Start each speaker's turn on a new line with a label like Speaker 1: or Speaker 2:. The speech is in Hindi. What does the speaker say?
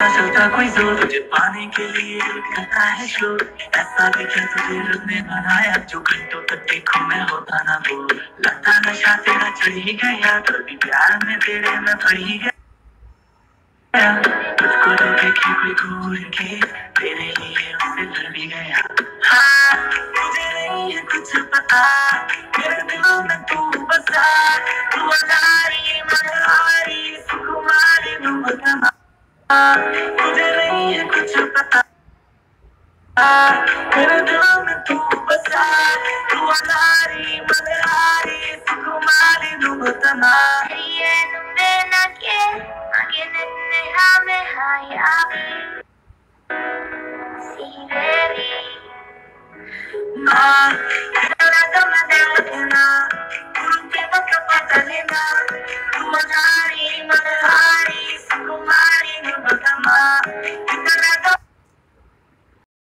Speaker 1: चलता कोई जोर तुझे पाने के लिए करता है शोर। ऐसा भी क्या तुझे रब ने बनाया जो घंटों तक देखो मैं होता ना बोर। लगता नशा तेरा चढ़ ही गया कभी प्यार में तेरे मैं पड़ ही गया। तुझको जो देखे कोई घूर के तेरे लिए उससे लड़ भी गया। हाँ तुझे नहीं है कुछ पता मेरे दिल में तू बसा। तू अनारी मनहारी सुकुमारी तू बदमा। तुझे नहीं है कुछ पता मेरे दिल में तू बसा। तू अनारी मनहारी सुकुमारी तू बदमा।
Speaker 2: ये नुबे ना के आगे नन्हे हमें हायाबी सीरेरी
Speaker 1: ना तेरा दम देना उनके मत पता लेना। तू अनारी मनहारी सुकुमारी तू बदमा।